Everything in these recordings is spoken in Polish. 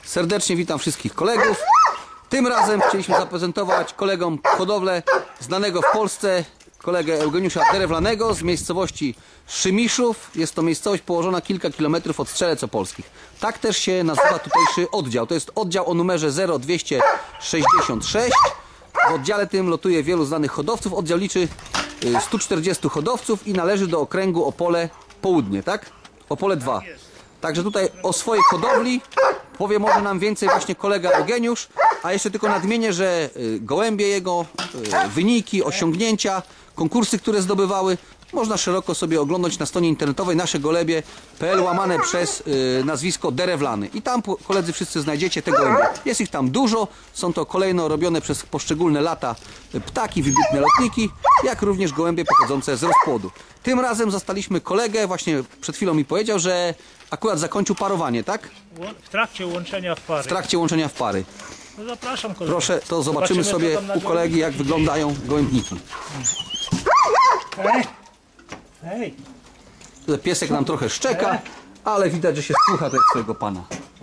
Serdecznie witam wszystkich kolegów. Tym razem chcieliśmy zaprezentować kolegom hodowlę znanego w Polsce kolegę Eugeniusza Derewlanego z miejscowości Szymiszów. Jest to miejscowość położona kilka kilometrów od Strzelec Opolskich. Tak też się nazywa tutejszy oddział. To jest oddział o numerze 0266. W oddziale tym lotuje wielu znanych hodowców. Oddział liczy 140 hodowców i należy do okręgu Opole Południe, tak? Opole 2. Także tutaj o swojej hodowli powie może nam więcej właśnie kolega Eugeniusz, a jeszcze tylko nadmienię, że gołębie jego, wyniki, osiągnięcia, konkursy, które zdobywały, można szeroko sobie oglądać na stronie internetowej nasze-gołębie.pl łamane przez nazwisko Derewlany. I tam, koledzy, wszyscy znajdziecie te gołębie. Jest ich tam dużo, są to kolejno robione przez poszczególne lata ptaki, wybitne lotniki, jak również gołębie pochodzące z rozpłodu. Tym razem zastaliśmy kolegę, właśnie przed chwilą mi powiedział, że akurat zakończył parowanie, tak? W trakcie łączenia w pary. W trakcie łączenia w pary. No zapraszam kolegę. Proszę, to zobaczymy sobie u kolegi, jak wyglądają gołębniki. Hej! Hej! Tutaj piesek nam trochę szczeka, ale widać, że się słucha tego swojego pana.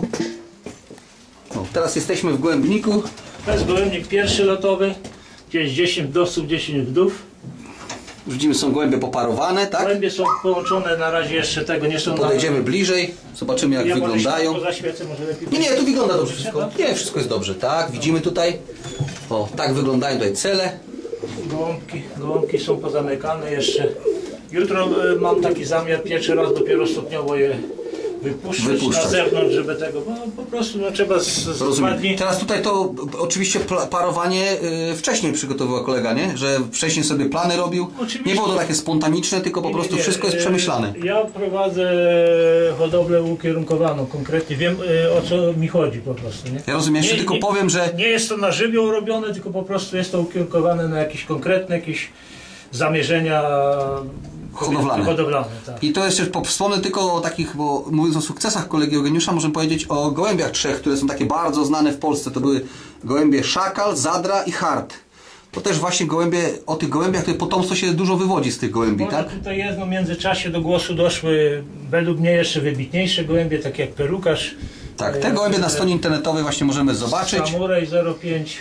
O, teraz jesteśmy w gołębniku. To jest gołębnik pierwszy lotowy. Gdzieś 10 wdowców, 10 wdów. Widzimy, są gołębie poparowane, tak? Gołębie są połączone, na razie jeszcze tego nie są. Podejdziemy bliżej, zobaczymy, jak wyglądają. Zaświecę, może lepiej. Nie, tu wygląda dobrze wszystko. Nie, wszystko jest dobrze, tak? Widzimy tutaj. O, tak wyglądają tutaj cele. Gołąbki są pozamykane jeszcze. Jutro mam taki zamiar pierwszy raz dopiero stopniowo je wypuszczać na zewnątrz, żeby tego, bo po prostu no, trzeba z 2 dni. Teraz tutaj to oczywiście parowanie wcześniej przygotowywała kolega, nie? Że wcześniej sobie plany robił. Oczywiście. Nie było to takie spontaniczne, tylko po prostu wszystko jest przemyślane. Ja prowadzę hodowlę ukierunkowaną konkretnie, wiem o co mi chodzi po prostu. Nie? Ja rozumiem, jeszcze tylko powiem, że... Nie jest to na żywioł robione, tylko po prostu jest to ukierunkowane na jakieś konkretne zamierzenia hodowlane, tak. I to jeszcze wspomnę tylko o takich, bo mówiąc o sukcesach kolegi Eugeniusza, możemy powiedzieć o gołębiach trzech, które są takie bardzo znane w Polsce. To były gołębie Szakal, Zadra i Hart. To też właśnie gołębie, o tych gołębiach to potomstwo się dużo wywodzi z tych gołębi, tak? Tutaj jest, no w międzyczasie do głosu doszły według mnie jeszcze wybitniejsze gołębie, takie jak Perukarz. Tak, te gołębie na stronie internetowej właśnie możemy zobaczyć. Samurai 05,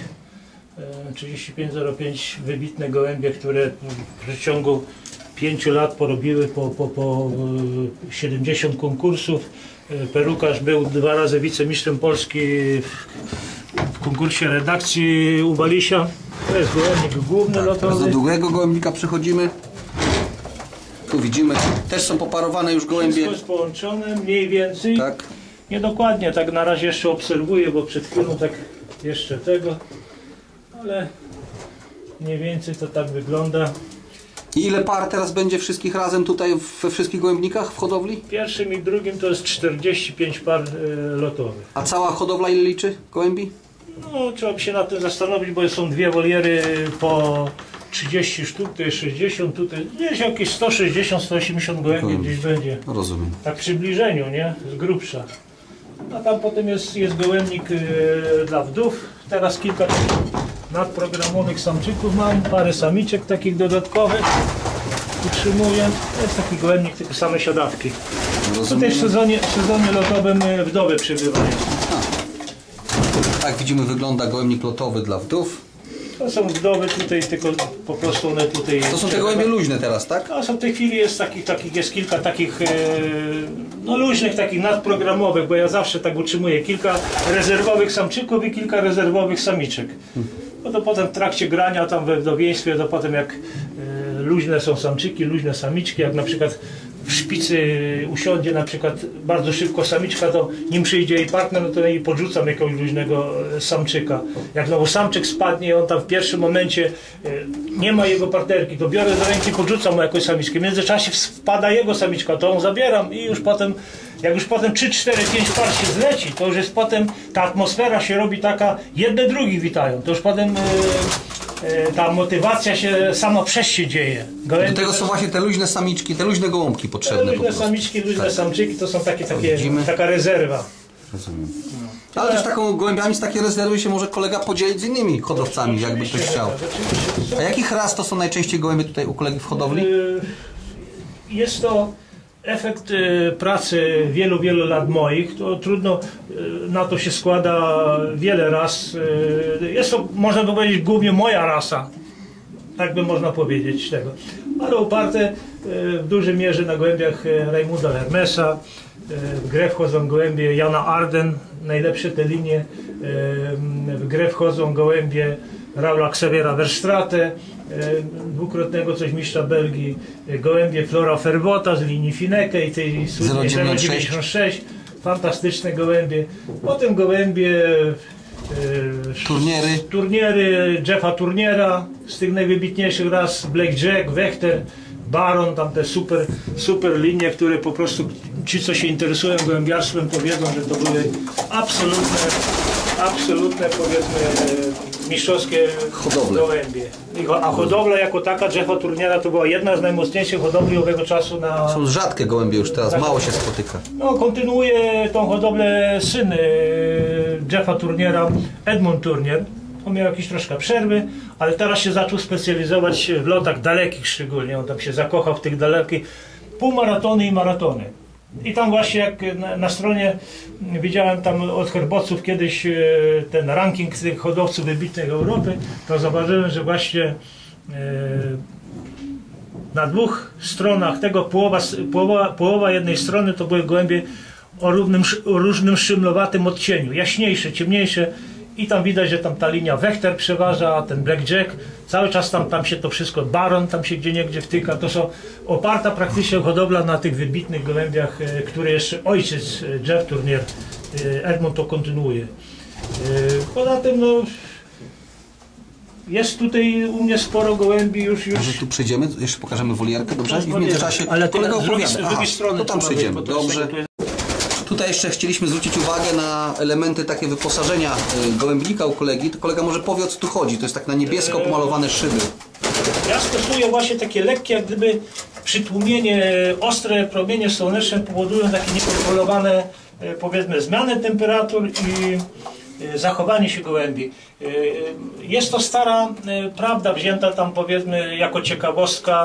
3505, wybitne gołębie, które w przeciągu 5 lat porobiły po 70 konkursów. Perukarz był 2 razy wicemistrzem Polski w konkursie redakcji u Balisia. To jest gołębnik główny lotowy. Do drugiego gołębnika przechodzimy. Tu widzimy, też są poparowane już gołębie. Wszystko jest połączone mniej więcej. Tak. Niedokładnie, tak na razie jeszcze obserwuję, bo przed chwilą tak jeszcze tego, ale mniej więcej to tak wygląda. I ile par teraz będzie wszystkich razem tutaj we wszystkich gołębnikach w hodowli? Pierwszym i drugim to jest 45 par lotowych. A cała hodowla ile liczy gołębi? No, trzeba by się nad tym zastanowić, bo są 2 woliery po 30 sztuk, to jest 60, tutaj gdzieś jakieś 160-180 gołębi gdzieś będzie. Rozumiem. Tak w przybliżeniu, nie? Z grubsza. A tam potem jest gołębnik dla wdów. Teraz kilka takich nadprogramowych samczyków mam, parę samiczek takich dodatkowych utrzymuję. To jest taki gołębnik, tylko same siadawki. Tutaj w sezonie lotowym wdowy przybywają. Tak widzimy, wygląda gołębnik lotowy dla wdów. To są wdowy tutaj, tylko po prostu one tutaj... To są te gołębie luźne teraz, tak? A w tej chwili jest jest kilka takich no luźnych, takich nadprogramowych, bo ja zawsze tak utrzymuję kilka rezerwowych samczyków i kilka rezerwowych samiczek. No to potem w trakcie grania tam we wdowieństwie, to potem jak luźne są samczyki, luźne samiczki, jak na przykład w szpicy usiądzie na przykład bardzo szybko samiczka, to nim przyjdzie jej partner, no to jej podrzucam jakiegoś luźnego samczyka. Jak znowu samczyk spadnie i on tam w pierwszym momencie nie ma jego partnerki, to biorę do ręki, podrzucam mu jakąś samiczkę. W międzyczasie wpada jego samiczka, to ją zabieram i już potem, jak już potem 3, 4, 5 par się zleci, to już jest potem, ta atmosfera się robi taka, jedne drugich witają, to już potem ta motywacja się sama przez się dzieje. Do tego są właśnie te luźne samiczki, te luźne gołąbki potrzebne. Te luźne samiczki, luźne samczyki to są taka rezerwa. Rozumiem. No. Ale też taką gołębiami z takiej rezerwy się może kolega podzielić z innymi hodowcami, jakby ktoś chciał. A jakich ras to są najczęściej gołębie tutaj u kolegi w hodowli? Jest to Efekt pracy wielu lat moich, to trudno, na to się składa wiele ras. Jest to, można by powiedzieć, głównie moja rasa, tak by można powiedzieć tego, ale oparte w dużej mierze na gołębiach Raimunda Hermesa. W grę wchodzą gołębie Jana Arden, najlepsze te linie. W grę wchodzą gołębie Raula Xaviera Verstraete, dwukrotnego coś mistrza Belgii, gołębie Flora Ferbota z linii Fineke i tej słynnej 096, fantastyczne gołębie. Potem gołębie turniery Jeffa Turniera, z tych najwybitniejszych ras Blackjack, Wächter, Baron, tam te super linie, które po prostu ci, co się interesują gołębiarstwem, to wiedzą, że to były absolutne powiedzmy mistrzowskie gołębie. A hodowla jako taka Jeffa Turniera to była jedna z najmocniejszych hodowli owego czasu na... Są rzadkie gołębie już teraz, mało się spotyka. No, kontynuuje tą hodowlę syn Jeffa Turniera, Edmund Turnier. On miał jakieś troszkę przerwy, ale teraz się zaczął specjalizować w lotach dalekich szczególnie. On tam się zakochał w tych dalekich półmaratony i maratony. I tam właśnie jak na stronie widziałem tam od herbowców kiedyś ten ranking tych hodowców wybitnych Europy, to zauważyłem, że właśnie na dwóch stronach tego połowa jednej strony to były gołębie o różnym szymlowatym odcieniu, jaśniejsze, ciemniejsze. I tam widać, że tam ta linia Wächter przeważa, a ten Blackjack, cały czas tam się to wszystko, Baron tam się gdzieniegdzie wtyka, to są oparta praktycznie hodowla na tych wybitnych gołębiach, które jeszcze ojciec Jeff Turnier, Edmund, to kontynuuje. Poza tym no, jest tutaj u mnie sporo gołębi już. Może tu przejdziemy, jeszcze pokażemy wolierkę, dobrze? I w Wolierę. międzyczasie Ale kolega opowiada. z drugiej strony to tam trzeba przejdziemy, wejść, bo to jest dobrze. tak, Tutaj jeszcze chcieliśmy zwrócić uwagę na elementy takie wyposażenia gołębnika u kolegi. To kolega może powie, o co tu chodzi. To jest tak na niebiesko pomalowane szyby. Ja stosuję właśnie takie lekkie, jak gdyby przytłumienie, ostre promienie słoneczne powodują takie niekontrolowane, powiedzmy, zmiany temperatur i zachowanie się gołębi. Jest to stara prawda wzięta tam, powiedzmy, jako ciekawostka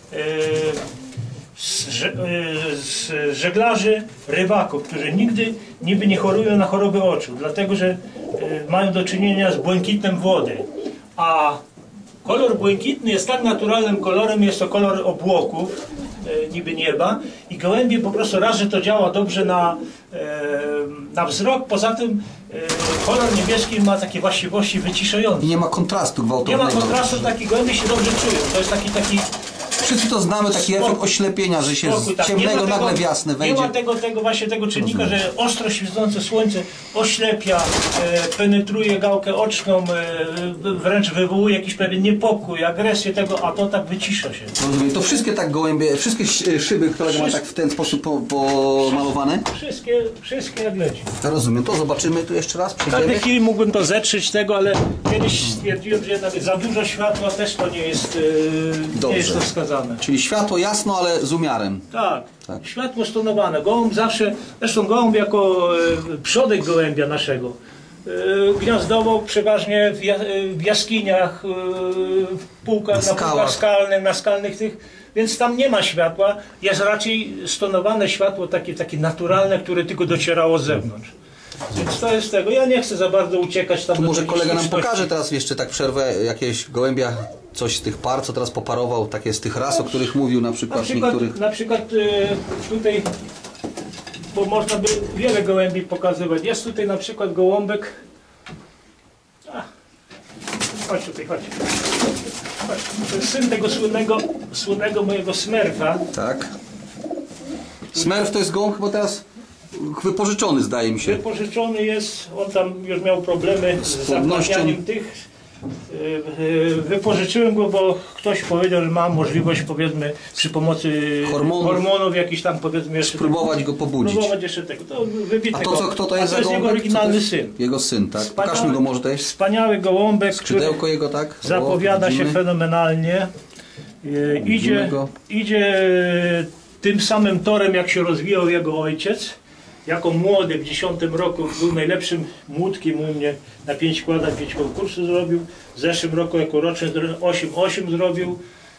z żeglarzy, rybaków, którzy nigdy niby nie chorują na choroby oczu, dlatego że mają do czynienia z błękitem wody. A kolor błękitny jest tak naturalnym kolorem, jest to kolor obłoków, niby nieba, i gołębie po prostu raz, że to działa dobrze na wzrok, poza tym kolor niebieski ma takie właściwości wyciszające. I nie ma kontrastu gwałtownego. Nie ma kontrastu, taki gołębie się dobrze czują. To jest taki Wszyscy to znamy, taki efekt oślepienia, że się z ciemnego nagle w jasne wejdzie. Nie ma tego czynnika, że ostro świecące słońce oślepia, penetruje gałkę oczną, wręcz wywołuje jakiś pewien niepokój, agresję tego, a to tak wycisza się. Rozumiem. To wszystkie tak gołębie, wszystkie szyby, które ma tak w ten sposób pomalowane? Wszystkie jak leci. Rozumiem, to zobaczymy tu jeszcze raz, W przejdziemy. tej chwili mógłbym to zetrzeć tego, ale kiedyś stwierdziłem, że jednak za dużo światła też to nie jest to wskazane. Czyli światło jasno, ale z umiarem. Tak, światło stonowane. Gołąb zawsze, zresztą gołąb jako przodek gołębia naszego, gniazdował przeważnie w jaskiniach, w półkach, na półkach skalnych, na skalnych tych, więc tam nie ma światła, jest raczej stonowane światło takie naturalne, które tylko docierało z zewnątrz. Więc to jest tego. Ja nie chcę za bardzo uciekać tam. Tu może kolega nam pokaże teraz jeszcze tak przerwę jakieś gołębia, coś z tych par, co teraz poparował, takie z tych ras, o których mówił na przykład niektórych. Na przykład tutaj, bo można by wiele gołębi pokazywać. Jest tutaj na przykład gołąbek. Chodź tutaj, chodź. To jest syn tego słynnego mojego Smurfa. Tak. Smurf to jest gołąb chyba teraz wypożyczony, zdaje mi się. Wypożyczony jest, on tam już miał problemy z zapłanianiem tych. Wypożyczyłem go, bo ktoś powiedział, że ma możliwość, powiedzmy, przy pomocy hormonów jakichś tam, powiedzmy, jeszcze spróbować go pobudzić. Spróbować jeszcze tego. To A to co, kto to jest za gołąbek? jego oryginalny syn. Jego syn, tak? Pokażmy go może tutaj. Wspaniały gołąbek, skrzydełko który jego, tak? zapowiada się fenomenalnie. Idzie tym samym torem, jak się rozwijał jego ojciec. Jako młody w 10 roku był najlepszym młódkiem u mnie, na 5 kładań 5 konkursów zrobił. W zeszłym roku jako roczny 8 zrobił.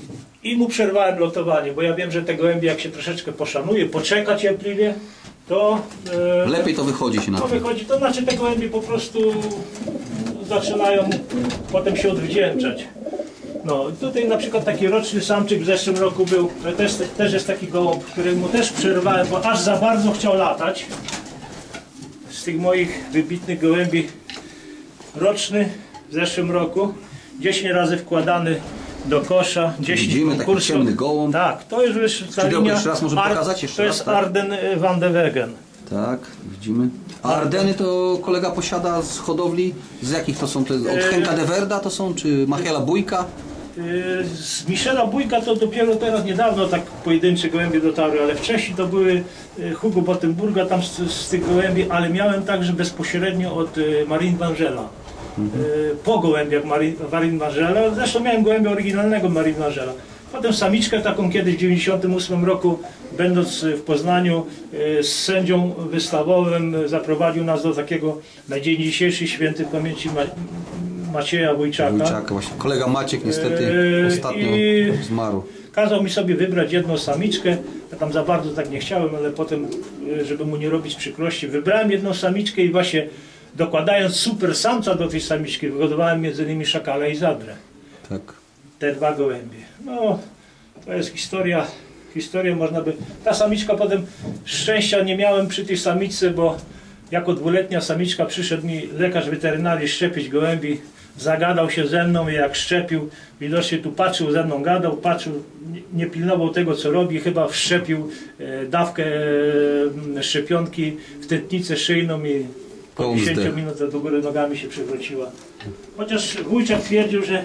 I mu przerwałem lotowanie, bo ja wiem, że te gołębie jak się troszeczkę poszanuje, poczeka cierpliwie, to Lepiej to wychodzi się na to to. wychodzi, to znaczy te gołębie po prostu zaczynają potem się odwdzięczać. No tutaj na przykład taki roczny samczyk w zeszłym roku był, to też jest taki gołąb, któremu też przerwałem, bo aż za bardzo chciał latać. Z tych moich wybitnych gołębi roczny w zeszłym roku, 10 razy wkładany do kosza, 10 Widzimy taki konkursów. ciemny gołąb. Tak, to już ta linia, jeszcze raz możemy pokazać? Jeszcze to raz, jest tak? Arden van de Wegen. Tak, widzimy. A Ardeny to kolega posiada z hodowli, z jakich to są? To jest od Henka de Verda to są, czy Michaela Bójka? Z Michela Bójka to dopiero teraz niedawno tak pojedyncze gołębie dotarły, ale wcześniej to były Hugo Bottenburga tam z tych gołębi, ale miałem także bezpośrednio od Marine Vangela. Po gołębiach Marine Vangela, zresztą miałem gołębia oryginalnego Marine Vangela. Potem samiczkę taką kiedyś w 1998 roku, będąc w Poznaniu z sędzią wystawowym, zaprowadził nas do takiego na dzień dzisiejszy święty pamięci Macieja Wójczaka. Wójczaka, właśnie. Kolega Maciek niestety ostatnio zmarł. Kazał mi sobie wybrać jedną samiczkę. Ja tam za bardzo tak nie chciałem, ale potem, żeby mu nie robić przykrości, wybrałem jedną samiczkę i właśnie dokładając super samca do tej samiczki, wyhodowałem między innymi szakala i zadrę. Tak. Te dwa gołębie. No, to jest historia można by... Ta samiczka potem, szczęścia nie miałem przy tej samiczce, bo jako dwuletnia samiczka przyszedł mi lekarz weterynarii szczepić gołębi, zagadał się ze mną i jak szczepił, widocznie tu patrzył ze mną, gadał, patrzył, nie pilnował tego co robi, chyba wszczepił dawkę szczepionki w tętnicę szyjną i po 10 minutach do góry nogami się przewróciła. Chociaż Wójciak twierdził, że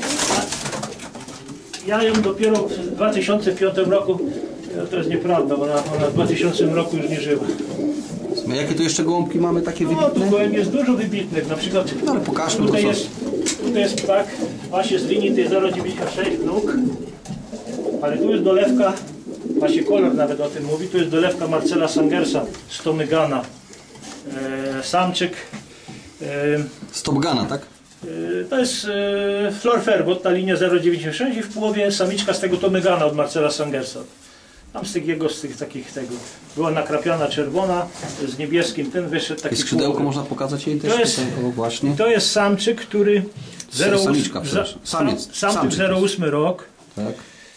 ja ją dopiero w 2005 roku, to jest nieprawda, ona w 2000 roku już nie żyła. Jakie tu jeszcze gołąbki mamy takie No, wybitne? tu gołębi jest dużo wybitnych, na przykład No ale pokażmy, tutaj bo jest ptak właśnie z linii tej 096 wnuk, ale tu jest dolewka, właśnie kolor nawet o tym mówi, tu jest dolewka Marcela Sangersa z Tomygana. Samczyk. Stopgana, tak? To jest Flor Ferbot, ta linia 096 i w połowie samiczka z tego Tomygana od Marcela Sangersa. Tam z tych takich tego była nakrapiana czerwona z niebieskim, ten wyszedł taki. I skrzydełko połowy. można pokazać jej też To jest, tutaj, właśnie. to jest samczyk, który Samiczka, przepraszam. samczyk 08 rok. Tak.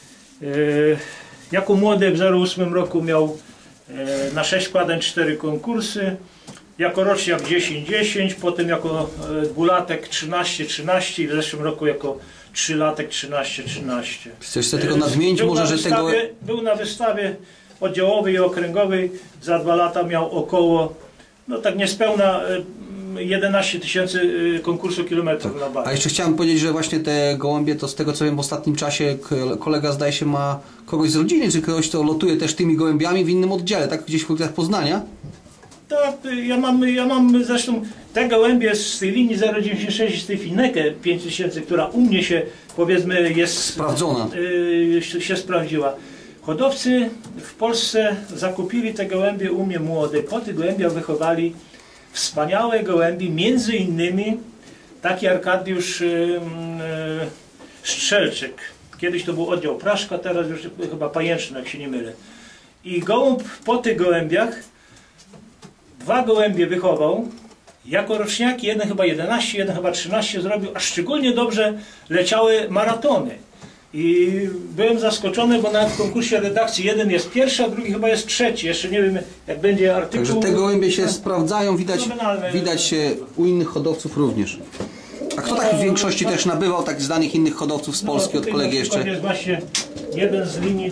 Jako młody w 08 roku miał na 6 wkładań 4 konkursy. Jako roczniak 10-10, potem jako dwulatek 13-13 i w zeszłym roku jako 3-latek 13-13. Chcesz sobie tylko nadmienić może, że tego... Był na wystawie oddziałowej i okręgowej, za 2 lata miał około, no tak niespełna 11 000 konkursu kilometrów na barę. A jeszcze chciałem powiedzieć, że właśnie te gołębie to z tego co wiem w ostatnim czasie kolega zdaje się ma kogoś z rodziny, czy kogoś kto lotuje też tymi gołębiami w innym oddziale, tak? Gdzieś w okolicach Poznania? Tak, ja mam zresztą te gołębie z tej linii 096, z tej Finekę 5000, która u mnie się powiedzmy jest sprawdzona. Się sprawdziła. Hodowcy w Polsce zakupili te gołębie u mnie młode, po tych gołębiach wychowali wspaniałe gołębie, między innymi taki Arkadiusz Strzelczyk. Kiedyś to był oddział Praszka, teraz już chyba Pajęczny, jak się nie mylę. I gołąb po tych gołębiach 2 gołębie wychował, jako roczniaki, jeden chyba 11, jeden chyba 13 zrobił, a szczególnie dobrze leciały maratony. I byłem zaskoczony, bo nawet w konkursie redakcji jeden jest pierwszy, a drugi chyba jest trzeci. Jeszcze nie wiem, jak będzie artykuł. Także te gołębie się sprawdzają, widać się u innych hodowców również. A kto tak w większości też nabywał tak znanych innych hodowców z Polski od kolegi jeszcze? To jest właśnie jeden z linii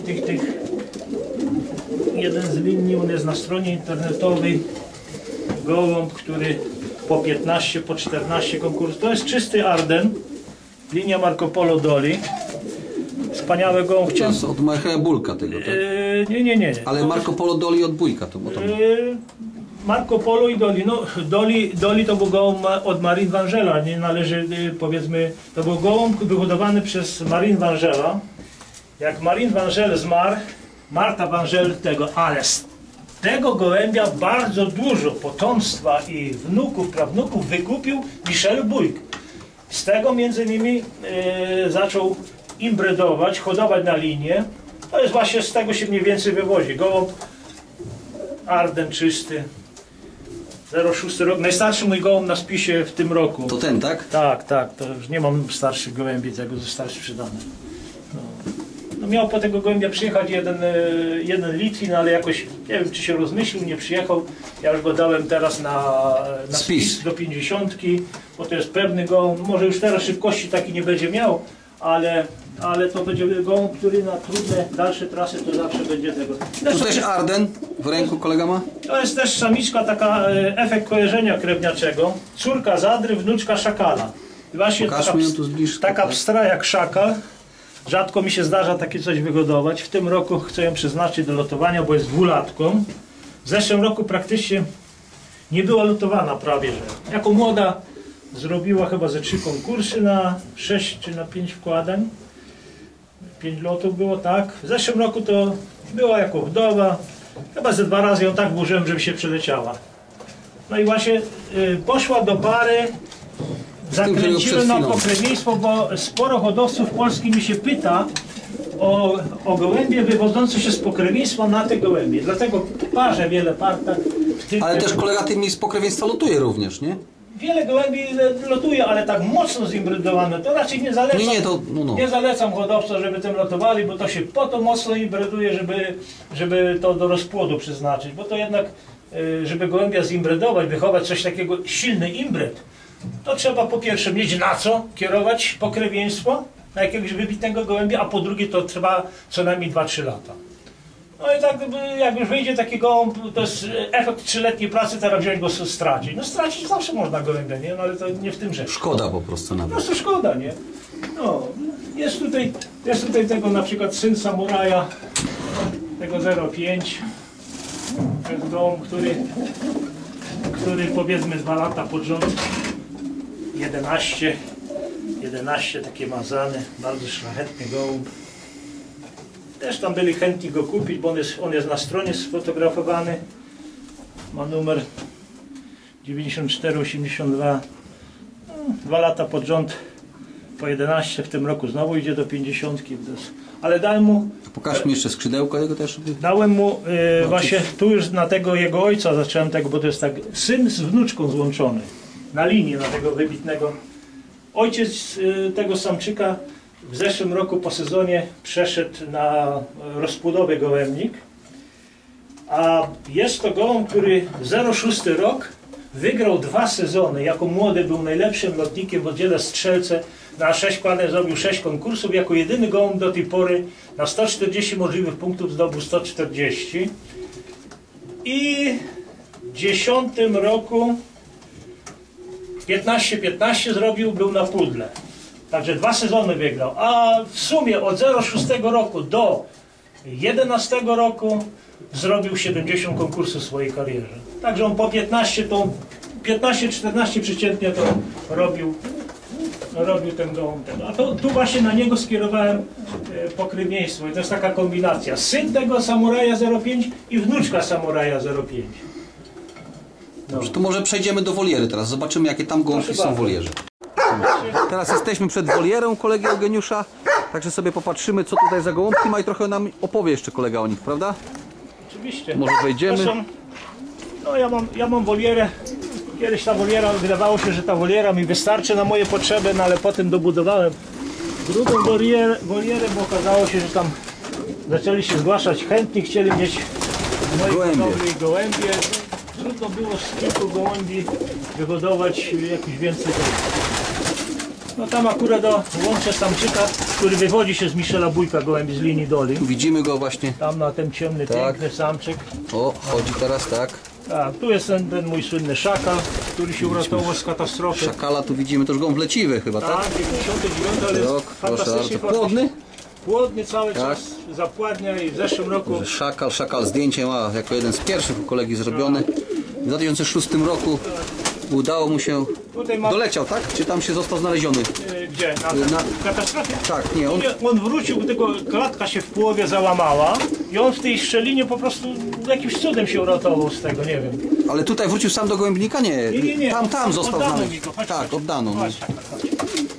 jeden z linii, on jest na stronie internetowej. Gołąb, który po 15, po 14 konkursów. To jest czysty Arden, linia Marco Polo Doli. Wspaniałe gołąb. To jest od Michaela Bulka tego, tak? Nie. Ale Marco Polo Doli od Bójka to tam. Marco Polo i Doli. No, Doli to był gołąb od Marine Vangela. Nie należy, powiedzmy, to był gołąb wyhodowany przez Marine Vangela. Jak Marine Vangel zmarł, Marta Vangel ale z tego gołębia bardzo dużo potomstwa i wnuków, prawnuków wykupił Michel Bójk. Z tego między innymi zaczął imbrydować, hodować na linię. To jest właśnie, z tego się mniej więcej wywozi. Gołąb Arden czysty. 06 rok. Najstarszy mój gołąb na spisie w tym roku. To ten, tak? Tak, to już nie mam starszych gołębi, tego zostały sprzedane. No miał po tego gołębia przyjechać jeden Litwin, ale jakoś nie wiem, czy się rozmyślił, nie przyjechał. Ja już go dałem teraz na spis do 50, bo to jest pewny gołąb. Może już teraz szybkości taki nie będzie miał, ale to będzie gołąb, który na trudne dalsze trasy to zawsze będzie tego. Tu też Arden w ręku kolega ma? To jest też samiczka, taka efekt kojarzenia krewniaczego. Córka Zadry, wnuczka szakala. I właśnie taka pstra jak szakal. Rzadko mi się zdarza takie coś wyhodować. W tym roku chcę ją przeznaczyć do lotowania, bo jest dwulatką. W zeszłym roku praktycznie nie była lotowana prawie, że. Jako młoda zrobiła chyba ze 3 konkursy na 6 czy na 5 wkładań. 5 lotów było, tak. W zeszłym roku to była jako wdowa. Chyba ze 2 razy ją tak włożyłem, żeby się przeleciała. No i właśnie poszła do pary. Zakręciłem na pokrewieństwo, bo sporo hodowców Polski mi się pyta o gołębie wywodzące się z pokrewieństwa na te gołębie. Dlatego parzę wiele par. Tak, ale też kolega tymi z pokrewieństwa lotuje również, nie? Wiele gołębi lotuje, ale tak mocno zimbrydowane, to raczej nie zalecam. Nie zalecam hodowcom, żeby tym lotowali, bo to się po to mocno imbryduje, żeby to do rozpłodu przeznaczyć. Bo to jednak, żeby gołębia zimbrydować, wychować coś takiego, silny imbryd, to trzeba po pierwsze mieć na co kierować pokrewieństwo, na jakiegoś wybitnego gołębia, a po drugie to trwa co najmniej 2-3 lata. No i tak jak już wyjdzie taki gołąb, to jest efekt 3-letniej pracy, teraz wziąć go stracić. No stracić zawsze można gołębia, nie? No ale to nie w tym rzecz. Szkoda po prostu nawet. Po prostu szkoda, nie? No, jest tutaj tego na przykład syn samuraja, tego 05. To jest gołąb, który powiedzmy 2 lata pod rząd, 11 takie mazany, bardzo szlachetny gołąb. Też tam byli chętni go kupić, bo on jest na stronie sfotografowany. Ma numer 9482. 2 lata pod rząd, po 11, w tym roku znowu idzie do 50. Ale dałem mu... Pokaż mi jeszcze skrzydełko jego też. Dałem mu właśnie tu już na tego jego ojca zacząłem tego, bo to jest tak syn z wnuczką złączony. Na linii, na tego wybitnego. Ojciec tego samczyka w zeszłym roku po sezonie przeszedł na rozpłodowy gołębnik. A jest to gołąb, który 06 rok wygrał 2 sezony. Jako młody był najlepszym lotnikiem w oddziale strzelce. Na 6 wkładań zrobił 6 konkursów. Jako jedyny gołąb do tej pory na 140 możliwych punktów zdobył 140. I w 10 roku 15-15 zrobił, był na pudle. Także 2 sezony wygrał. A w sumie od 06 roku do 11 roku zrobił 70 konkursów w swojej karierze. Także on po 15-14 przeciętnie to robił ten gołąb. A tu właśnie na niego skierowałem pokrewieństwo. I to jest taka kombinacja. Syn tego samuraja 05 i wnuczka samuraja 05. Dobrze, to może przejdziemy do woliery teraz. Zobaczymy, jakie tam gołąbki są w wolierze. Teraz jesteśmy przed wolierą kolegi Eugeniusza. Także sobie popatrzymy, co tutaj za gołąbki ma i trochę nam opowie jeszcze kolega o nich, prawda? Oczywiście. Może wejdziemy. No ja mam wolierę. Kiedyś ta woliera, wydawało się, że ta woliera mi wystarczy na moje potrzeby, no ale potem dobudowałem drugą wolierę, bo okazało się, że tam zaczęli się zgłaszać chętni, chcieli mieć moje gołębie. Trudno było z kilku gołębi wyhodować jakiś więcej. No tam akurat łączę samczyka, który wywodzi się z Michela Bójka, gołębi z linii Doli. Tu widzimy go właśnie. Tam na ten ciemny, piękny samczyk. O, chodzi teraz, tak. Tak, tu jest ten mój słynny szakal, który się uratował z katastrofy. Szakala tu widzimy, to już gołąb leciwy chyba, tak? Tak, 99, ale rok, fantastycznie. Płodny? Płodny cały czas, zapładnia i w zeszłym roku... Szakal, zdjęcie ma jako jeden z pierwszych u kolegi zrobiony. W 2006 roku udało mu się... Doleciał, tak? Czy tam się został znaleziony? Gdzie? Na katastrofie? Tak, nie. On wrócił, tylko klatka się w połowie załamała i on w tej szczelinie po prostu jakimś cudem się uratował z tego, nie wiem. Ale tutaj wrócił sam do gołębnika? Nie. Nie. Tam został oddano znaleziony. mi go. Chodź, tak, oddano. Chodź.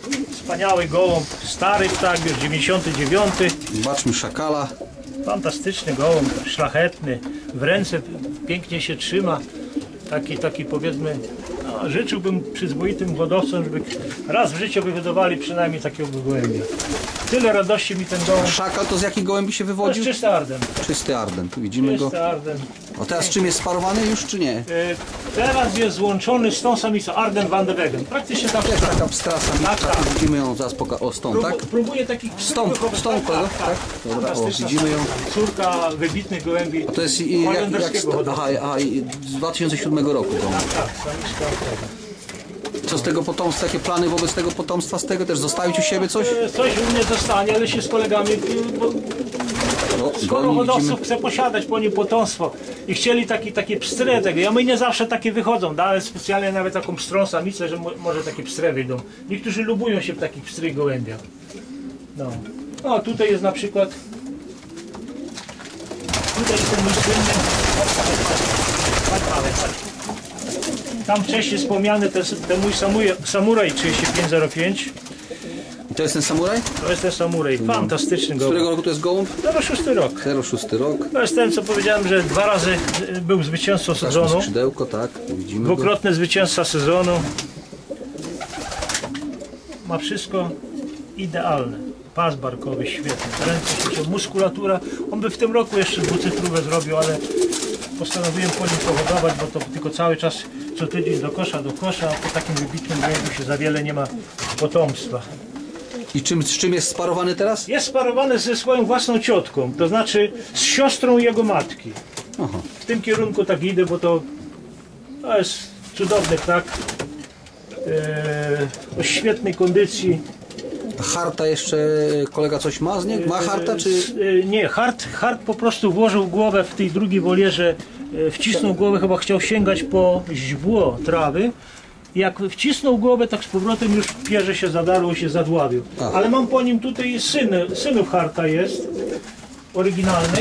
Wspaniały gołąb, stary ptak, już 99. Zobaczmy szakala. Fantastyczny gołąb, szlachetny, w ręce pięknie się trzyma. Taki powiedzmy, no, życzyłbym przyzwoitym hodowcom, żeby raz w życiu wyhodowali przynajmniej takiego gołębia. Tyle radości mi ten gołąb. Szakal to z jakiej gołębi się To jest wywodził? czysty Arden. Czysty Arden, tu widzimy go. Czysty Arden. A teraz czym jest sparowany już, czy nie? Teraz jest złączony z tą samicą, Arden van de Wegen. Praktycznie tam Jest taka pstra samiczka, Tak, tak. widzimy ją zaraz o stąd, tak? Próbuję takich Stąd, kolego, tak? Dobra, o, widzimy ją. Córka wybitnych gołębi To jest holenderskiego hodowcy. z 2007 roku. To. Tak, samiczka. Co z tego potomstwa, jakie plany wobec tego potomstwa, z tego też zostawić u siebie coś? Coś u mnie zostanie, ale się z kolegami, bo No, sporo goni hodowców widzimy. chce posiadać po nim potomstwo i chcieli takie pstre tego. Ja my nie zawsze takie wychodzą, dałem specjalnie nawet taką pstrą samicę, że może takie pstre wyjdą. Niektórzy lubują się w takich pstrych gołębiach. No, tutaj jest na przykład, tutaj jest ten mój słynny, tam wcześniej wspomniany ten mój samuraj 3505. I to jest ten samuraj? To jest ten samuraj, fantastyczny Z gołąb. którego roku to jest gołąb? 06 rok. 06 rok. To jest ten, co powiedziałem, że 2 razy był zwycięzcą sezonu. Skrzydełko, tak, widzimy go. Dwukrotny zwycięzca sezonu. Ma wszystko idealne. Pas barkowy świetny, ręce się, muskulatura. On by w tym roku jeszcze dwucyfrówę zrobił, ale postanowiłem po nim pohodować, bo to tylko cały czas co tydzień do kosza, a po takim wybitnym gołębiu się za wiele nie ma potomstwa. I z czym jest sparowany teraz? Jest sparowany ze swoją własną ciotką, to znaczy z siostrą jego matki. Aha. W tym kierunku tak idę, bo to jest cudowny ptak. O świetnej kondycji. Harta jeszcze kolega coś ma z niego? Ma harta czy... Nie, hart po prostu włożył głowę w tej drugiej wolierze, wcisnął głowę, chyba chciał sięgać po źdźbło trawy. Jak wcisnął głowę, tak z powrotem już pierze się zadarło i się zadławił. Aha. Ale mam po nim tutaj synów harta jest, oryginalnych.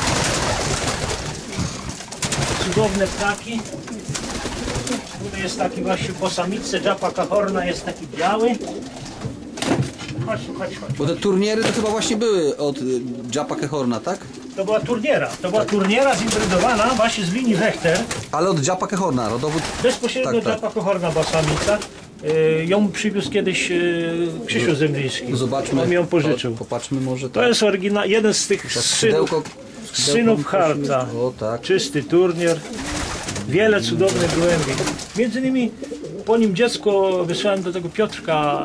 Cudowne ptaki. Tutaj jest taki właśnie po samiczce, Japa Cahorna jest taki biały. Chodź. Bo te turniery to chyba właśnie były od Japa Cahorna, tak? To była turniera zimbrydowana właśnie z linii Wechter. Ale od Japa Cahorna, rodowód... Bezpośrednio Tak, Japa Cahorna była samica. Ją przywiózł kiedyś Krzysiu Zemliński. Zobaczmy. On mi ją pożyczył. Popatrzmy może. To jest jeden z tych synów Harta. O tak. Czysty turnier. Wiele cudownych gołębi. Między innymi po nim dziecko wysłałem do tego Piotrka.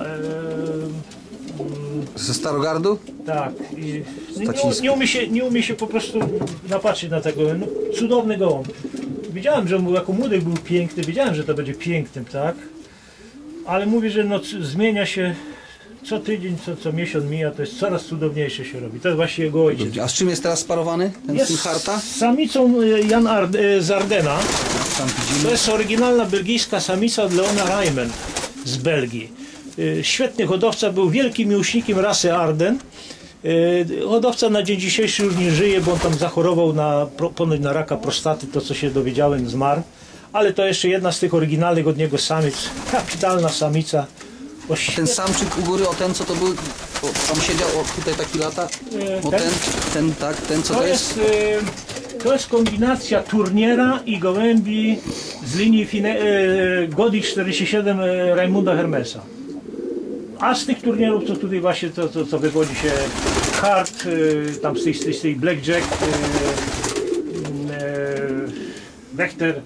Ze Starogardu? Tak. I Staciński. nie umie się po prostu napatrzeć na tego. No, cudowny gołąb. Wiedziałem, że jako młody był piękny, wiedziałem, że to będzie piękny ptak. Ale mówi, że no, zmienia się co tydzień, co miesiąc mija, to jest coraz cudowniejsze się robi. To jest właśnie jego ojciec. A z czym jest teraz sparowany ten syn Harta? Z samicą z Ardena. Tam To widzimy. jest oryginalna belgijska samica od Leona Reimen z Belgii. Świetny hodowca, był wielkim miłośnikiem rasy Arden. Hodowca na dzień dzisiejszy już nie żyje, bo on tam zachorował ponoć na raka prostaty, to co się dowiedziałem, zmarł. Ale to jeszcze jedna z tych oryginalnych od niego samic. Kapitalna samica. Ten samczyk u góry, o ten co to był, tam siedział, tutaj taki lata, o ten co to jest? To jest kombinacja turniera i gołębi z linii Godik 47 Raimunda Hermesa. A z tych turnierów, co tutaj właśnie, co wywodzi się Hart, tam z tej Blackjack, Wechter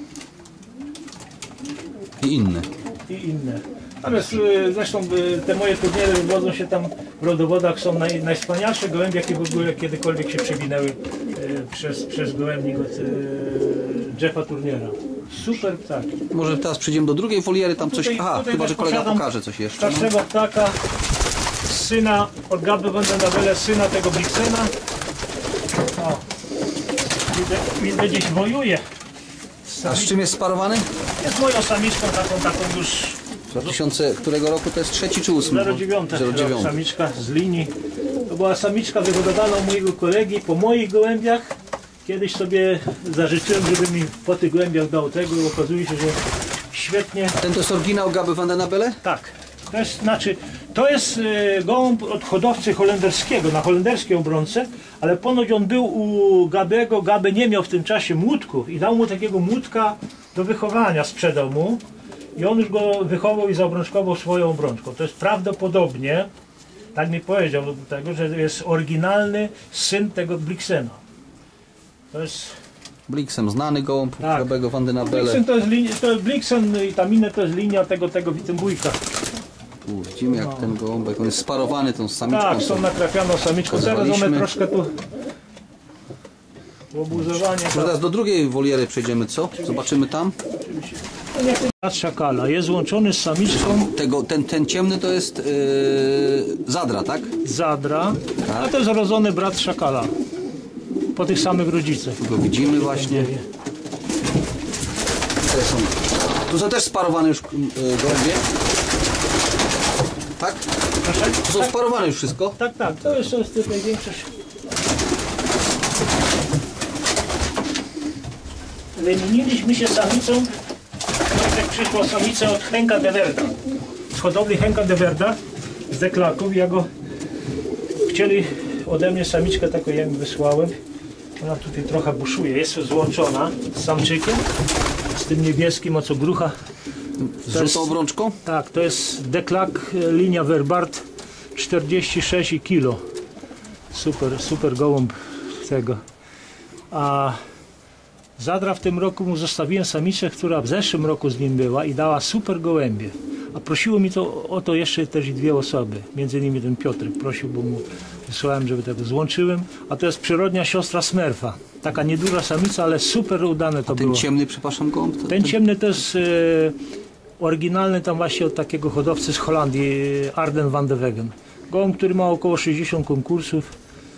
I inne. i inne. Natomiast zresztą te moje turniery wywodzą się tam w rodowodach, są najwspanialsze gołębie, jakie w ogóle kiedykolwiek się przewinęły przez gołębnik od Jeffa Turniera. Super ptaki. Może teraz przejdziemy do drugiej foliery, tam coś... Aha, Tutaj chyba że kolega posiadam pokaże coś jeszcze. No. starszego ptaka, syna od Gaby van den Nabele, syna tego Blixena. O, widzę gdzieś wojuje. A z czym jest sparowany? Jest moją samiczką, taką już 2000, którego roku to jest trzeci czy ósmy? 09. 09. Samiczka z linii. To była samiczka wyhodowana u mojego kolegi po moich gołębiach. Kiedyś sobie zażyczyłem, żeby mi po tych gołębiach dał tego i okazuje się, że świetnie. Ten to jest oryginał Gaby van den Nabele? Tak. To jest, znaczy, To jest gołąb od hodowcy holenderskiego, na holenderskiej obronce, ale ponoć on był u Gabego. Gaby nie miał w tym czasie młotków i dał mu takiego młotka do wychowania, sprzedał mu. I on już go wychował i zaobrączkował swoją obrączką. To jest prawdopodobnie, tak mi powiedział do tego, że jest oryginalny syn tego Blixena. To jest... Blixen, znany gołąb Tak. Gabego van den Abele. Blixen to jest Blixen i tam inne to jest linia tego Wittenbójka. Tu widzimy jak ten gołąbek, on jest sparowany tą samiczką. Tak, są natrafianą samiczką. Teraz one Pokazywaliśmy. troszkę tu obuzowanie. Może teraz do drugiej woliery przejdziemy, co? Zobaczymy tam. Brat szakala jest łączony z samiczką Ten ciemny to jest zadra, tak? zadra, a to jest rodzony brat szakala. Po tych samych rodzicach. Tu go widzimy właśnie. Tu są też sparowane już gołębie. Tak? Proszę? Tu są sparowane już wszystko. Tak, to jeszcze jest tutaj większość. Wymieniliśmy się samicą, jak przyszła samica od Henka de Verda. Z hodowli Henka de Verda, z Deklaków. Ja go chcieli ode mnie samiczkę taką, ja mi wysłałem. Ona tutaj trochę buszuje, jest złączona z samczykiem, z tym niebieskim, o co grucha. Z żółtą obrączką? Tak, to jest Deklak, linia Verbart 46 kg. Super gołąb tego. A zadra w tym roku mu zostawiłem samiczkę, która w zeszłym roku z nim była i dała super gołębie. A prosiło mi o to jeszcze też i dwie osoby. Między innymi ten Piotrek prosił, bo mu wysłałem, żeby tego złączyłem. A to jest przyrodnia siostra Smurfa. Taka nieduża samica, ale super udane to było. Ten ciemny, przepraszam, gołąb? Ten ciemny to jest oryginalny tam właśnie od takiego hodowcy z Holandii, Arden van de Wegen. Gołąb, który ma około 60 konkursów.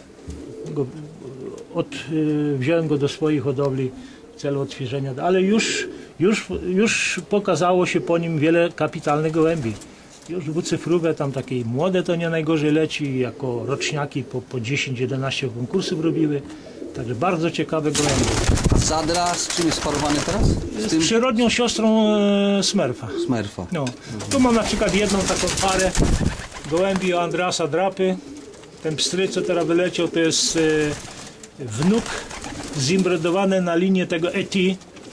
Wziąłem go do swojej hodowli w celu odświeżenia, ale już pokazało się po nim wiele kapitalnych gołębi. Już dwucyfrowe, tam takie młode to nie najgorzej leci, jako roczniaki po 10-11 konkursów robiły. Także bardzo ciekawe gołębie. Zadra z czym jest sparowany teraz? Z przyrodnią siostrą Smurfa. Smurfa. No. Tu mam na przykład jedną taką parę gołębi Andreasa Drapy. Ten pstry, co teraz wyleciał, to jest wnuk zimbredowany na linię tego Eti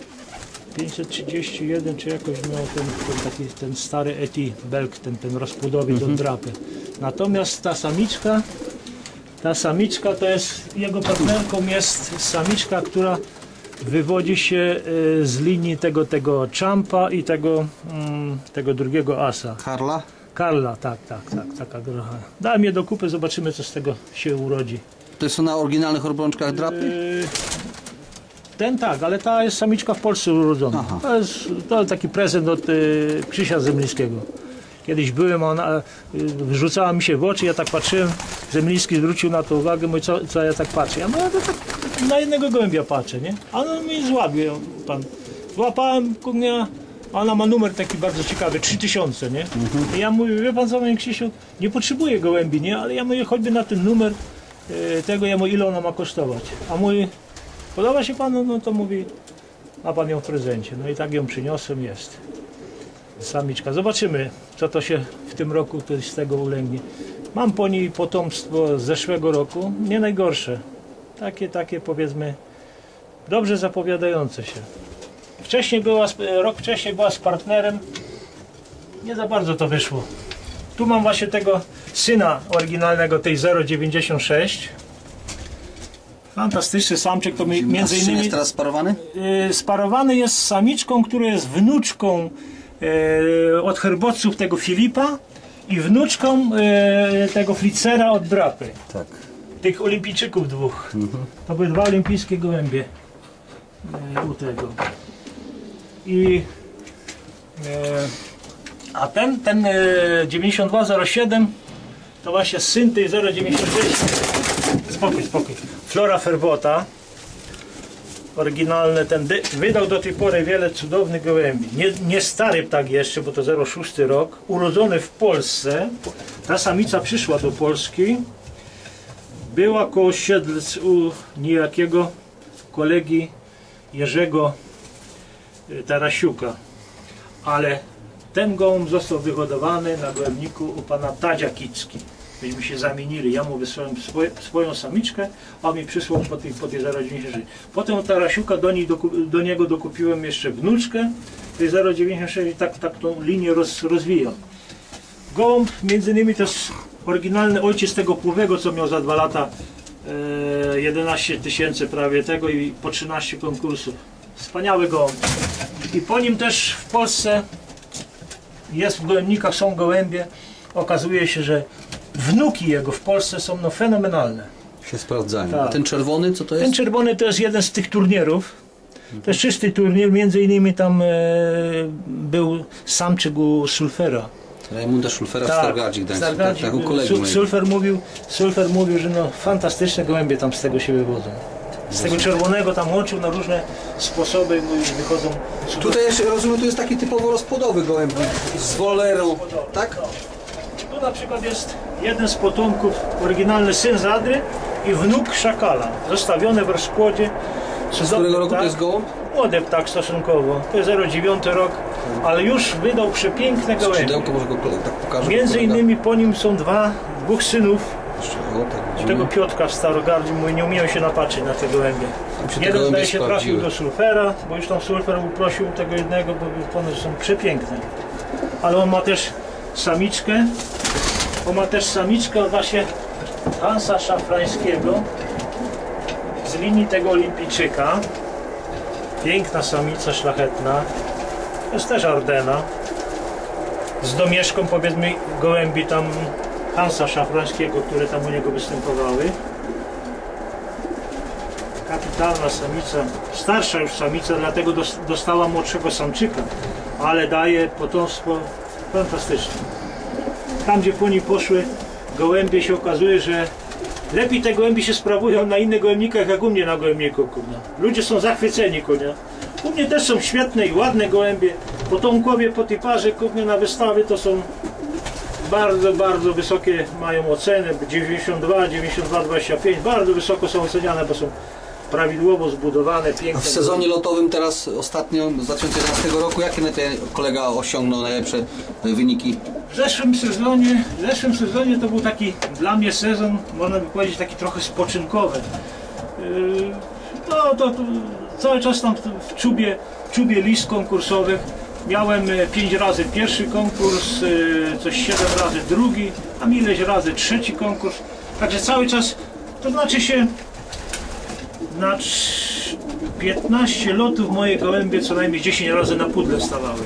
531, czy jakoś miał ten stary Eti Belk, ten rozpłodowiec od Drapy. Natomiast ta samiczka to jest, jego partnerką jest samiczka, która wywodzi się z linii tego Champa i tego drugiego asa. Karla, tak, taka droga. Dałem je do kupy, zobaczymy, co z tego się urodzi. To są na oryginalnych obrączkach Drapy? Ten tak, ale ta jest samiczka w Polsce urodzona. To taki prezent od Krzysia Zemlińskiego. Kiedyś byłem, ona wrzucała mi się w oczy, ja tak patrzyłem, Zemliński zwrócił na to uwagę, mówi, co ja tak patrzę. Ja mówię, ja tak na jednego gołębia patrzę, nie? A on mi złapie, pan. Złapałem, a ona ma numer taki bardzo ciekawy, 3000, nie? I ja mówię, wie pan co, panie Krzysiu, nie potrzebuję gołębi, nie? Ale ja mówię, choćby na ten numer tego, ja mówię, ile ona ma kosztować. A mówi, podoba się panu? No to mówi, ma pan ją w prezencie. No i tak ją przyniosłem, jest. Samiczka. Zobaczymy, co to się w tym roku z tego ulęgnie. Mam po niej potomstwo z zeszłego roku, nie najgorsze. Takie powiedzmy, dobrze zapowiadające się. Rok wcześniej była z partnerem, nie za bardzo to wyszło. Tu mam właśnie tego syna oryginalnego, tej 096. Fantastyczny samczyk, to między innymi jest teraz sparowany? Sparowany jest z samiczką, która jest wnuczką od herbowców tego Filipa i wnuczką tego Flitzera od Drapy. Tak. Tych olimpijczyków dwóch. To były dwa olimpijskie gołębie u tego. A ten 9207 to właśnie syn tej 096. Spokój. Flora Ferbota. Oryginalny, wydał do tej pory wiele cudownych gołębi. Nie stary ptak jeszcze, bo to 06 rok. Urodzony w Polsce. Ta samica przyszła do Polski. Była koło Siedlc u niejakiego kolegi Jerzego Tarasiuka. Ale ten gołąb został wyhodowany na gołębniku u pana Tadzia Kicki. Myśmy się zamienili, ja mu wysłałem swoją samiczkę, a on mi przysłał po tej 0,96. Potem od Tarasiuka do niego dokupiłem jeszcze wnuczkę tej 0,96 i tak tą linię rozwijał. Gołąb między innymi to jest oryginalny ojciec tego płowego, co miał za 2 lata 11 000 prawie tego i po 13 konkursów. Wspaniały gołąb. I po nim też w Polsce jest, w gołębnikach są gołębie. Okazuje się, że wnuki jego w Polsce są no fenomenalne. Się sprawdzają. Tak. A ten czerwony co to jest? Ten czerwony to jest jeden z tych turnierów. To jest czysty turnier, między innymi tam był samczyk u Sulfera. Rajmunda Szulfera w Stargardzie Gdańskim. Tak, u kolegi Sulfer mówił, że no fantastyczne gołębie tam z tego się wywodzą. Z tego czerwonego tam łączył na różne sposoby i wychodzą. Tutaj jeszcze rozumiem, tu jest taki typowo rozpłodowy gołębnik z wolerą, tak? Tu na przykład jest jeden z potomków, oryginalny syn Zadry i wnuk szakala, zostawione w rozkładzie. Z którego roku to jest gołąb? Młody ptak stosunkowo, to jest 09 rok, ale już wydał przepiękne gołębie. Skrzydełko może go tak pokażę. Między innymi po nim są dwóch synów. Tak, Tego Piotrka w Starogardzie, mój, nie umieją się napatrzeć na te gołębie. Jeden zdaje się trafił do Sulfera, bo już tam Sulfer uprosił tego jednego, bo ponoć są przepiękne. Ale on ma też samiczkę. On ma też samiczkę właśnie Hansa Szafrańskiego z linii tego olimpijczyka. Piękna samica, szlachetna. To jest też Ardena. Z domieszką powiedzmy gołębi tam Hansa Szafrańskiego, które tam u niego występowały. Kapitalna samica, starsza już samica, dlatego dostała młodszego samczyka, ale daje potomstwo fantastyczne. Tam gdzie po niej poszły gołębie, się okazuje, że lepiej te gołębie się sprawują na innych gołębnikach jak u mnie na gołębniku. Ludzie są zachwyceni, kunia. U mnie też są świetne i ładne gołębie. Potomkowie po tej parze na wystawie to są bardzo, bardzo wysokie mają oceny, 92, 92, 25, bardzo wysoko są oceniane, bo są prawidłowo zbudowane, piękne. A w sezonie lotowym teraz ostatnio, z 2011 roku, jakie kolega osiągnął najlepsze wyniki? W zeszłym sezonie to był taki dla mnie sezon, można by powiedzieć, taki trochę spoczynkowy. To cały czas tam w czubie list konkursowych. Miałem 5 razy pierwszy konkurs, coś 7 razy drugi, a ileś razy trzeci konkurs. Także cały czas, to znaczy się na 15 lotów moje gołębie co najmniej 10 razy na pudle stawały.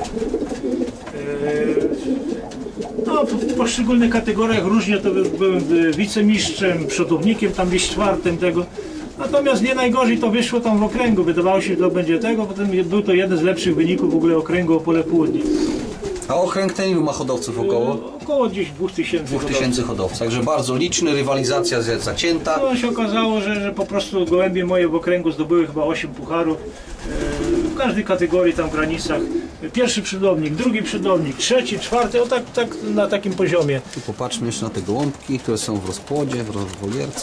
No, w poszczególnych kategoriach różnie to byłem wicemistrzem, przodownikiem, tam gdzieś czwartym tego. Natomiast nie najgorzej to wyszło tam w okręgu, wydawało się, że to będzie tego, potem był to jeden z lepszych wyników w ogóle okręgu Opole Południe. A okręg ten ilu ma hodowców około? Około gdzieś 2000 hodowców, także bardzo liczny, rywalizacja zacięta. No się okazało, że po prostu gołębie moje w okręgu zdobyły chyba 8 pucharów. W każdej kategorii tam w granicach. Pierwszy przodownik, drugi przodownik, trzeci, czwarty, o tak na takim poziomie. Tu popatrzmy jeszcze na te gołąbki, które są w rozpłodzie, w wolierce.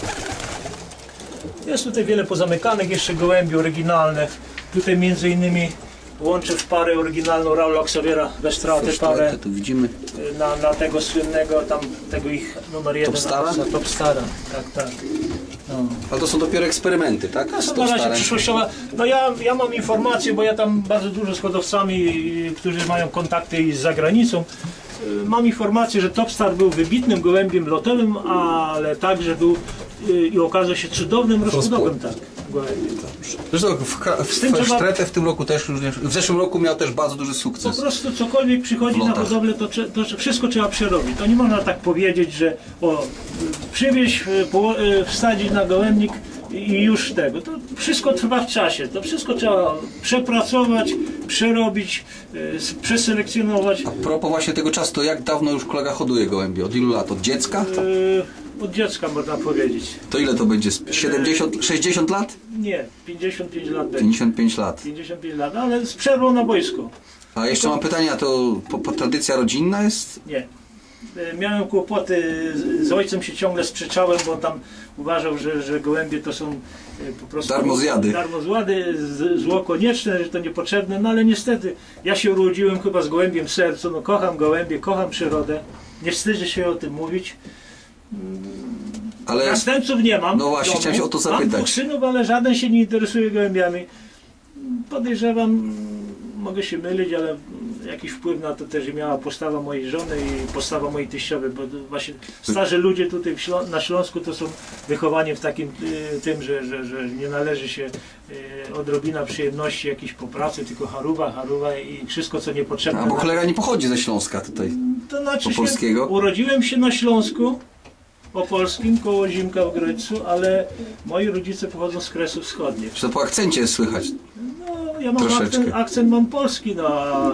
Jest tutaj wiele pozamykanych jeszcze gołębi oryginalnych. Tutaj między innymi łączę w parę oryginalną Raula Xaviera Westraty parę tu widzimy. na tego słynnego, tam tego ich numer 1 Top Stara. Tak. No. Ale to są dopiero eksperymenty, tak? To są na razie przyszłościowe. No ja mam informacje, bo ja tam bardzo dużo z hodowcami, którzy mają kontakty z zagranicą. Mam informację, że Topstar był wybitnym gołębiem lotowym, ale także był i okazał się cudownym rozpłodowym gołębiem. Zresztą w Sztretę w tym roku też również, w zeszłym roku miał też bardzo duży sukces. Po prostu cokolwiek przychodzi na hodowlę, to wszystko trzeba przerobić. To nie można tak powiedzieć, że przywieźć, wsadzić na gołębnik i już tego. To wszystko trwa w czasie. To wszystko trzeba przepracować, przerobić, przeselekcjonować. A propos właśnie tego czasu, to jak dawno już kolega hoduje gołębie? Od ilu lat? Od dziecka? Od dziecka można powiedzieć. To ile to będzie? 70, 60 lat? Nie, 55 lat będzie. 55 lat. 55 lat, ale z przerwą na boisku. A jeszcze mam pytanie, a to tradycja rodzinna jest? Nie. Miałem kłopoty, z ojcem się ciągle sprzeczałem, bo on tam uważał, że gołębie to są po prostu darmozjady, zło konieczne, że to niepotrzebne, no ale niestety ja się urodziłem chyba z gołębiem w sercu, no kocham gołębie, kocham przyrodę, nie wstydzę się o tym mówić. Ale następców nie mam. No właśnie, chciałem się o to zapytać. Mam 2 synów, ale żaden się nie interesuje gołębiami. Podejrzewam, mogę się mylić, ale jakiś wpływ na to też miała postawa mojej żony i postawa mojej teściowej, bo właśnie starzy ludzie tutaj na Śląsku to są wychowani w takim tym, że nie należy się odrobina przyjemności jakiejś po pracy, tylko haruwa i wszystko co niepotrzebne. A bo kolega nie pochodzi ze Śląska tutaj, to znaczy polskiego? Urodziłem się na Śląsku opolskim, koło Zimka w Grodźcu, ale moi rodzice pochodzą z Kresów Wschodnich. Czy to po akcencie słychać? No, ja mam akcent mam polski, no a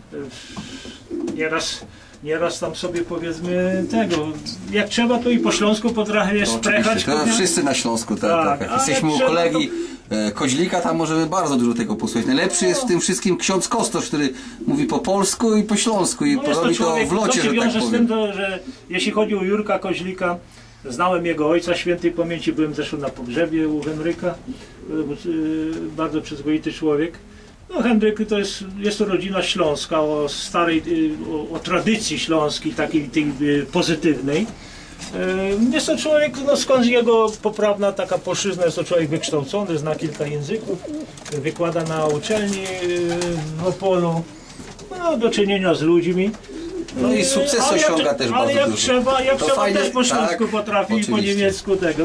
nieraz tam sobie powiedzmy tego, jak trzeba to i po śląsku potrafię sprechać. To wszyscy na Śląsku, tak. Jak jesteśmy u kolegi Koźlika, tam możemy bardzo dużo tego posłuchać. Najlepszy jest w tym wszystkim ksiądz Kostosz, który mówi po polsku i po śląsku i robi to w locie, że tak powiem. Z tym, że jeśli chodzi o Jurka Koźlika, znałem jego ojca świętej pamięci, byłem zresztą na pogrzebie u Henryka, bardzo przyzwoity człowiek. No Henryk to jest to rodzina śląska o starej, o tradycji śląskiej, takiej tej pozytywnej. Jest to człowiek, no skąd jego poprawna taka polszczyzna, jest to człowiek wykształcony, zna kilka języków, wykłada na uczelni w Opolu, ma do czynienia z ludźmi. No i sukces osiąga też bardzo dużo. Jak to trzeba fajnie, też po śląsku tak, potrafi i po oczywiście. niemiecku tego.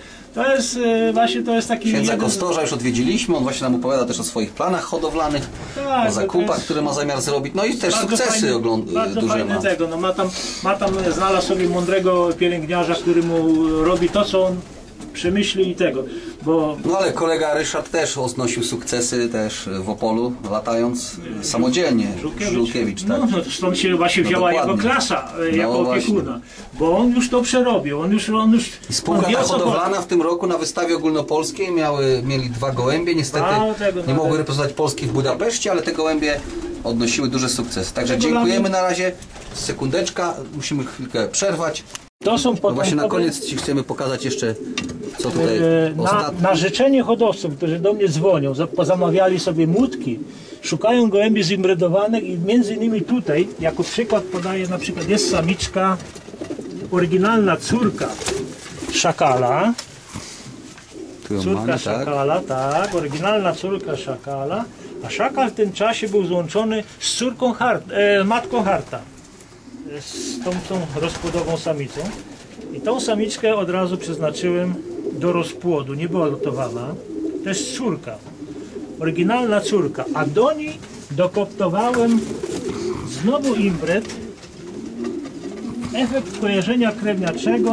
To jest taki... Księdza Kostorza już odwiedziliśmy, on właśnie nam opowiada też o swoich planach hodowlanych, o zakupach, które ma zamiar zrobić, no i też sukcesy duże ma. Tego. No ma tam znalazł sobie mądrego pielęgniarza, który mu robi to, co on przemyśli i tego, bo... No ale kolega Ryszard też odnosił sukcesy też w Opolu, latając samodzielnie. Żółkiewicz, tak. No stąd się właśnie wzięła jego klasa jako opiekuna, bo on już to przerobił, on już spółka ta hodowlana w tym roku na wystawie ogólnopolskiej mieli 2 gołębie, niestety nie mogły reprezentować Polski w Budapeszcie, ale te gołębie odnosiły duże sukcesy. Także dziękujemy na razie, sekundeczka, musimy chwilkę przerwać. To są no właśnie na koniec Ci chcemy pokazać jeszcze, co tutaj na życzenie hodowców, którzy do mnie dzwonią, pozamawiali sobie młódki, szukają gołębi zimbrydowanych i między innymi tutaj, jako przykład podaję, na przykład jest samiczka, oryginalna córka szakala, szakala, tak, oryginalna córka szakala, a szakal w tym czasie był złączony z córką matką Harta. Z tą rozpłodową samicą i tą samiczkę od razu przeznaczyłem do rozpłodu, nie była lotowana, to jest córka, oryginalna córka, a do niej dokoptowałem znowu imbret, efekt kojarzenia krewniaczego,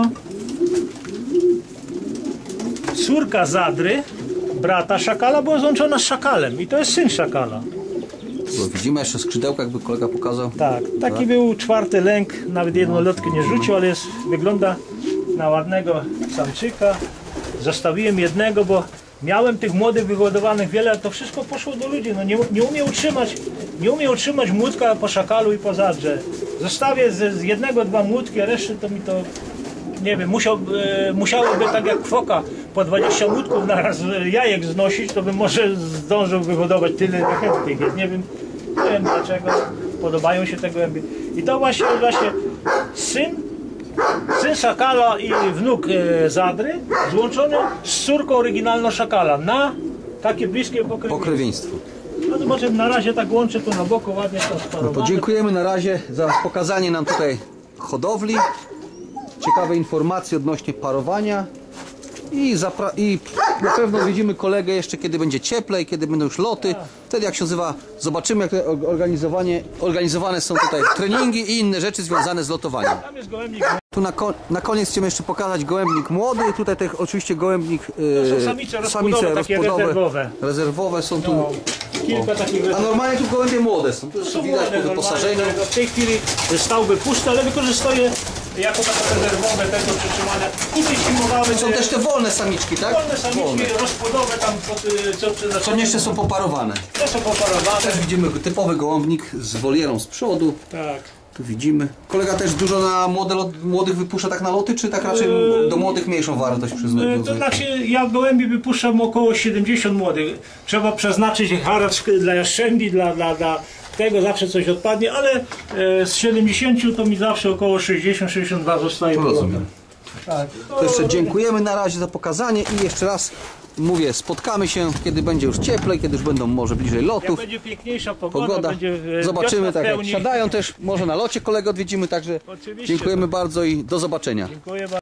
córka Zadry, brata szakala, była złączona z szakalem i to jest syn szakala. Bo widzimy jeszcze skrzydełka, jakby kolega pokazał. Tak, taki był 4. lęk, nawet jedną lotkę nie rzucił, ale wygląda na ładnego samczyka. Zostawiłem jednego, bo miałem tych młodych wyhodowanych wiele, ale to wszystko poszło do ludzi. No nie umie utrzymać młódka po szakalu i po zadrze. Zostawię z 1-2 młódki, a resztę to mi to, nie wiem, musiałoby tak jak foka po 20 młódków naraz jajek znosić, to bym może zdążył wyhodować tyle chętnych jest. Nie wiem dlaczego podobają się te gołębie. I to właśnie syn szakala i wnuk Zadry złączony z córką oryginalną szakala na takie bliskie pokrewieństwo. No zobaczymy, na razie tak łączę tu na boku, ładnie są sparowane. No to dziękujemy na razie za pokazanie nam tutaj hodowli, ciekawe informacje odnośnie parowania i na pewno widzimy kolegę jeszcze, kiedy będzie cieplej, kiedy będą już loty. Wtedy jak się nazywa, zobaczymy jak organizowane są tutaj treningi i inne rzeczy związane z lotowaniem. Tam jest gołębnik. Tu na koniec chcemy jeszcze pokazać gołębnik młody. Tutaj też oczywiście gołębnik samice rozpłodowe. Rezerwowe są tu. No, kilka takich a normalnie tu gołębie młode są. Tu jeszcze widać po wyposażeniu. W tej chwili stałby puste, ale wykorzystuję jako takie rezerwowe tego przetrzymania. Tutaj zimowały. Są też te wolne samiczki, tak? Wolne samiczki rozpłodowe tam co jeszcze są poparowane. To są poparowane. Też widzimy typowy gołąbnik z wolierą z przodu. Tak. Tu widzimy. Kolega też dużo na młodych wypuszcza tak na loty, czy tak raczej do młodych mniejszą wartość przyznaje? To znaczy, ja gołębi wypuszczam około 70 młodych. Trzeba przeznaczyć haracz dla jaszczębi, dla tego zawsze coś odpadnie, ale z 70 to mi zawsze około 60-62 zostaje. Rozumiem. Tak. To jeszcze dziękujemy na razie za pokazanie i jeszcze raz mówię, spotkamy się, kiedy będzie już cieplej, kiedy już będą może bliżej Jak lotów. będzie piękniejsza pogoda, Pogoda. będzie Zobaczymy, wiosna w tak jak pełni. siadają też, może na locie kolegę odwiedzimy, także Oczywiście. dziękujemy bardzo i do zobaczenia. Dziękuję bardzo.